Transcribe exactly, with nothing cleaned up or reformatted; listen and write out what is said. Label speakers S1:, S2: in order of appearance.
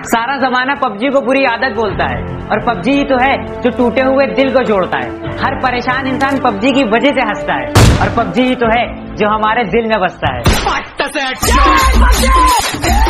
S1: सारा जमाना पबजी को बुरी आदत बोलता है और पबजी ही तो है जो टूटे हुए दिल को जोड़ता है। हर परेशान इंसान पबजी की वजह से हंसता है और पबजी ही तो है जो हमारे दिल में बसता है।